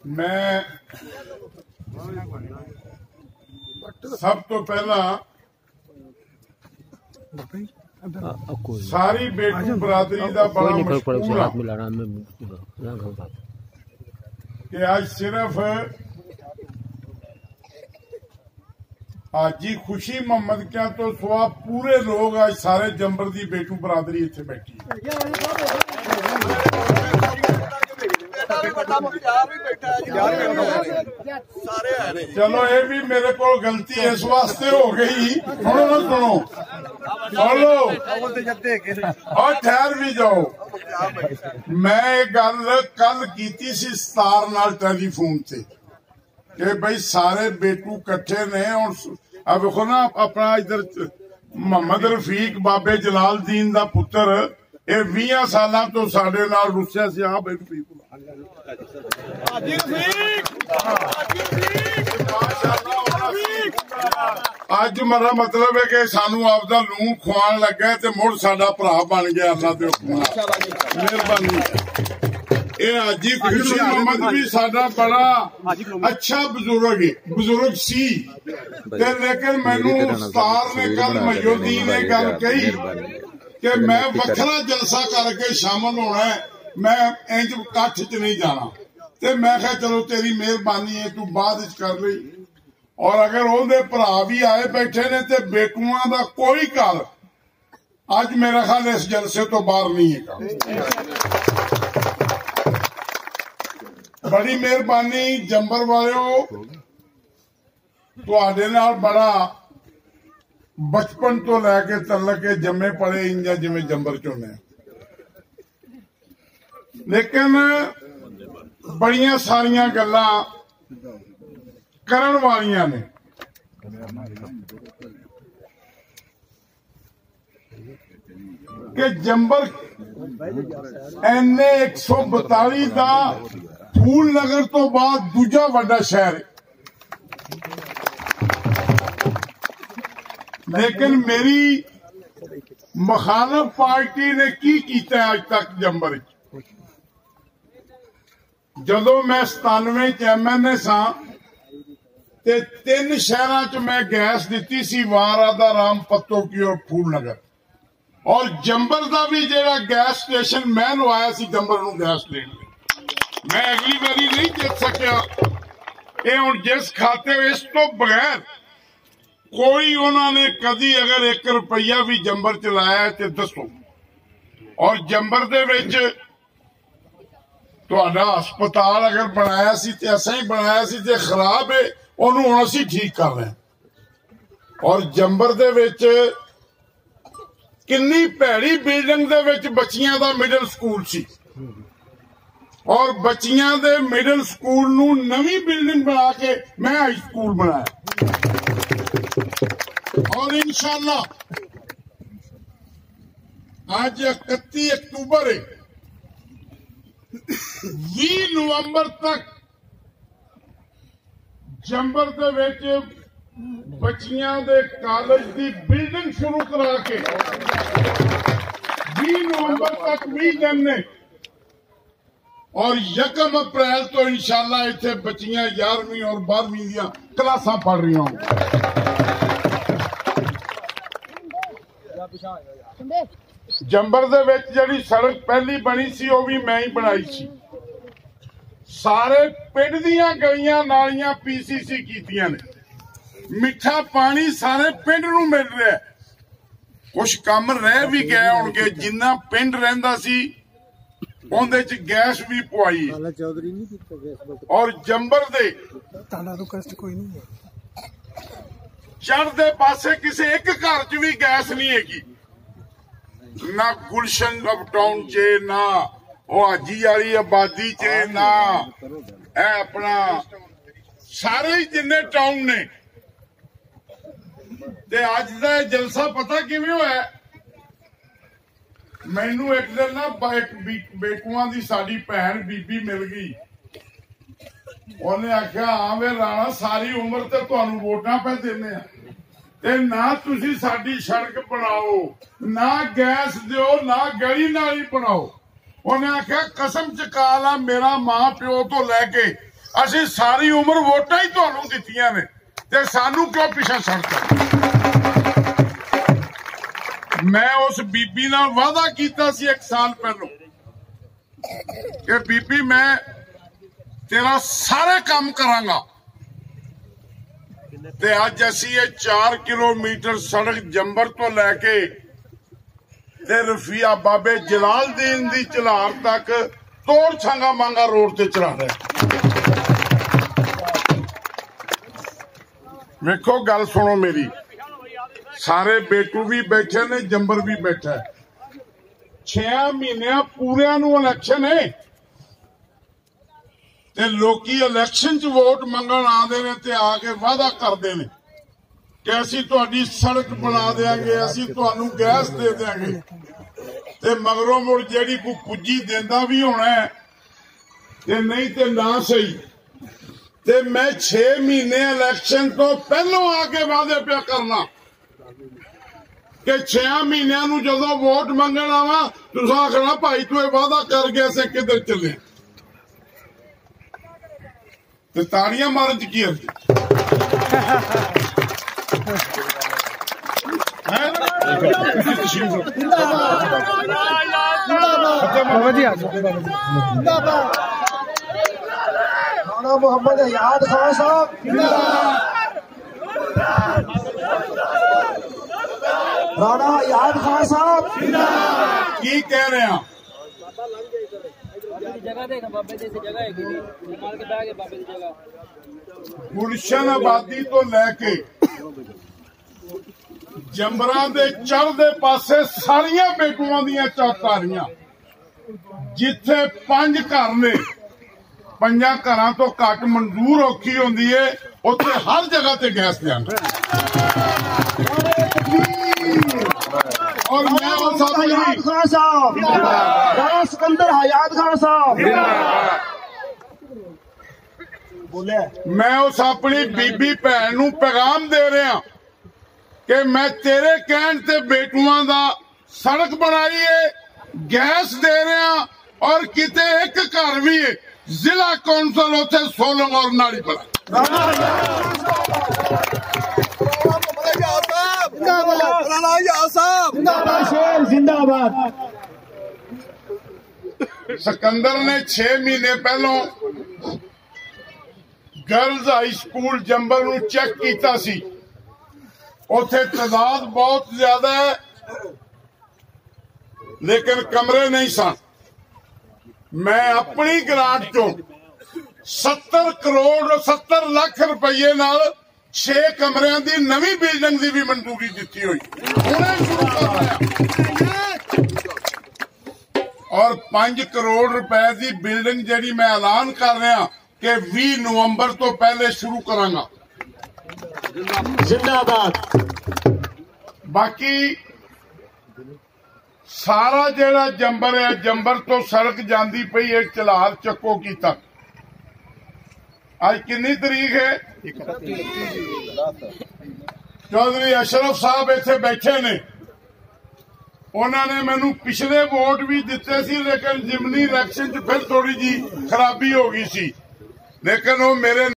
मैं सब तो पहला सारी बेटू बरादरी का बड़ा मशहूर कि आज सिर्फ आज ही खुशी मोहम्मद क्या तो सुहा पूरे लोग आज सारे जंबर की बेटू बरादरी इत्थे बैठी चलो ये भी मेरे को गलती इस वास्ते हो गई। सुनो सुनो बोलो और ठहर भी जाओ। मैं गल कल की सी स्टार नाल टेलीफोन से कि भाई सारे बेटू कट्ठे ने और अब देखो ना अपना इधर मोहम्मद रफीक बाबे जलालदीन का पुत्र ये 20 साल तो साडे नाल रुस्या सी। आ बेटू अज मेरा मतलब है कि सानू आपदा लूण खुआन लगा ते मुड़ साडा भरा बन गया। अल्लाह दे हुक्म नाल मेहरबानी। ये अज ही खुशी मोहम्मद भी साडा बड़ा अच्छा बुजुर्ग सी ते लेकिन मैनू उस्ताद ने कल मयूद्दीन ने गल कही कि मैं वखरा जलसा करके शामिल होना है, मैं इंज कट्ठ च नहीं जाना। ते मैं कहा चलो तेरी मेहरबानी है तू बाद कर ली। और अगर उहदे भरा भी आए बैठे ने ते बेटुआं दा कोई घर अज मेरा ख्याल इस जलसे तो बाहर नहीं है। बड़ी मेहरबानी जंबर वालों, तुहाडे नाल बड़ा बचपन तो लैके तलक के जमे पड़े इंजा जिवें जंबर चोने, लेकिन बड़िया सारिया गल्लां करन वालियां ने। कि जंबर एने 142 का फूल नगर तो बाद दूजा वड्डा शहर है, लेकिन मेरी मुखालफ पार्टी ने की कीता आज तक जंबर। जदों मैं 97 MNA सा ते 3 शहरां च मैं गैस दी सी, वार आदा राम पत्तो की और फूल नगर। और जंबर का भी जेड़ा गैस स्टेशन मैं लवाया सी जंबर नूं गैस लेण लई। मैं अगली बारी नहीं जित सकिया। ये हुण जिस खाते इस तो बगैर कोई उन्होंने कदी अगर 1 रुपया भी जंबर चलाया तो दसो। और जंबर दे विच तुहाडा हस्पताल अगर बनाया सी ते असां ही बनाया सी ते खराब है, उहनूं हुण असीं ठीक कर रहे हैं। और जंबर दे विच किन्नी भैड़ी बिल्डिंग दे विच बच्चियां दा मिडल स्कूल सी और बच्चियां दे मिडल स्कूल नूं नवीं बिल्डिंग बना के मैं हाई स्कूल बनाया। और इंशाअल्लाह आज 31 अक्तूबर है, 20 नवंबर तक जंबर दे विच बच्चियां दे कॉलेज की बिल्डिंग शुरू करा के 20 नवंबर तक 20 दिन ने। और 1 अप्रैल तो इंशाअल्लाह इत्थे बच्चियां 11वीं और 12वीं दी क्लासां पढ़ रही होंगी। जंबर दे विच जिहड़ी सड़क पहली बनी सी वो भी मैं ही बनाई सी। सारे पिंड दीयां गलियां नालियां PCC कीतियां ने। मिठा पानी सारे पिंड नूं मिल रहा है। कुछ काम रह भी गए होणगे, जिन्ना पिंड रहिंदा सी उहदे च गैस भी पवाई। और जंबर दे चढ़दे पासे किसी एक घर च भी गैस नहीं हैगी, ना गुलशन ऑफ टाउन च, ना वो हाजी वाली आबादी च, ना अपना सारे ही जिन्ने टाउन ने। ते अज दा जलसा पता किवें होया? मैनू एक दिन ना बेटुआं दी साडी भैन बीबी मिल गई। उन्हें आख्या हाँ वे राणा सारी उम्र ते तुहानू वोटां पे देने आ ते ना तुसी साडी सड़क बनाओ, ना गैस दिओ, ना गली नाली बनाओ। उन्हें आख्या कसम चका ला मेरा मां प्यो तो लैके ਅਸੀਂ ਸਾਰੀ ਉਮਰ ਵੋਟਾਂ ਹੀ ਤੁਹਾਨੂੰ ਦਿੱਤੀਆਂ ਨੇ ਤੇ ਸਾਨੂੰ ਕਿਉਂ ਪਿੱਛੇ ਛੱਡਤਾ। ਮੈਂ ਉਸ ਬੀਬੀ ਨਾਲ ਵਾਅਦਾ ਕੀਤਾ ਸੀ 1 ਸਾਲ ਪਹਿਲੋਂ ਕਿ ਬੀਬੀ ਮੈਂ ਤੇਰਾ ਸਾਰੇ ਕੰਮ ਕਰਾਂਗਾ ਤੇ ਅੱਜ ਅਸੀਂ ਇਹ 4 ਕਿਲੋਮੀਟਰ ਸੜਕ ਜੰਬਰ ਤੋਂ ਲੈ ਕੇ ਤੇ ਰਫੀਆ ਬਾਬੇ ਜਲਾਲਦੀਨ ਦੀ ਝਲਾਰ ਤੱਕ ਤੋੜ ਛਾਂਗਾ ਮੰਗਾ ਰੋਡ ਤੇ ਚਲਾ ਰਹੇ। ਵੇਖੋ ਗੱਲ ਸੁਣੋ ਮੇਰੀ, ਸਾਰੇ ਬੇਟੂ ਵੀ ਬੈਠੇ ਨੇ, ਜੰਬਰ ਵੀ ਬੈਠਾ। 6 ਮਹੀਨਿਆਂ ਪੂਰਿਆਂ ਨੂੰ ਇਲੈਕਸ਼ਨ ਹੈ ਤੇ ਲੋਕੀ ਇਲੈਕਸ਼ਨ 'ਚ ਵੋਟ ਮੰਗਣ ਆਉਂਦੇ ਨੇ ਤੇ ਆ ਕੇ ਵਾਅਦਾ ਕਰਦੇ ਨੇ ਕਿ ਅਸੀਂ ਤੁਹਾਡੀ ਸੜਕ ਬਣਾ ਦੇਾਂਗੇ, ਅਸੀਂ ਤੁਹਾਨੂੰ ਗੈਸ ਦੇ ਦੇਾਂਗੇ ਤੇ ਮਗਰੋਂ ਮੁੜ ਜਿਹੜੀ ਕੋਈ ਪੁੱਜੀ ਦਿੰਦਾ ਵੀ ਹੋਣਾ ਤੇ ਨਹੀਂ ਤੇ ਨਾ ਸਹੀ। ਤੇ ਮੈਂ 6 ਮਹੀਨੇ ਇਲੈਕਸ਼ਨ ਤੋਂ ਪਹਿਲੋਂ ਆ ਕੇ ਵਾਅਦੇ ਪਿਆ ਕਰਨਾ ਕਿ 6 ਮਹੀਨਿਆਂ ਨੂੰ ਜਦੋਂ ਵੋਟ ਮੰਗਣ ਆਵਾਂ ਤੁਸੀਂ ਆਖਣਾ ਭਾਈ ਤੂੰ ਇਹ ਵਾਅਦਾ ਕਰ ਗਿਆ ਸੀ ਕਿੱਧਰ ਚੱਲੇ ਤੇ ਤਾੜੀਆਂ ਮਾਰਨ 'ਚ ਕੀ ਅਰਜ਼ राणा मोहम्मद हयात खान साहब राणा हयात खान साहब की कह रहे हैं गुलशन आबादी तो लैके जंबरा दे चढ़दे पासे सारियां बेटुआं दियां चौतारियां जिथे 5 घर ने 5 घरां तो घट मंजूर औखी होंदी है उत्थे हर जगह ते गैस देंगे। और मैं हयात खान साहब राणा सिकंदर हयात खान साहब बोले मैं उस अपनी बीबी भैन नूं पैगाम दे रहा कि मैं तेरे कहण ते बेटुआं दा सड़क बनाई है, गैस दे रहा और किते एक घर भी है जिला कौंसल उथे सोलंग और नाली पर जिंदाबाद। सिकंदर ने 6 महीने पहलों गर्ल्स हाई स्कूल जंबर नूं चेक कीता सी, उथे तादाद बहुत ज्यादा है लेकिन कमरे नहीं सन। मैं अपनी ग्रांट चों 70 करोड़ 70 लाख रुपये नाल 6 कमरियां दी नवी बिल्डिंग दी भी मंजूरी दिती हुई और 5 करोड़ रुपए की बिल्डिंग जी मैं ऐलान कर रहा कि 20 नवंबर तो पहले शुरू करांगा। जिंदाबाद। बाकी सारा जेड़ा जंबर है, जंबर तो सड़क जाती पई है चलार चक्को की तक। आज कितनी तारीख है? चौधरी अशरफ साहब इत्थे बैठे ने, उन्होंने मैनू पिछले वोट भी दिते सी लेकिन जिमनी इलैक्शन च फिर थोड़ी जी खराबी हो गई सी, लेकिन वो मेरे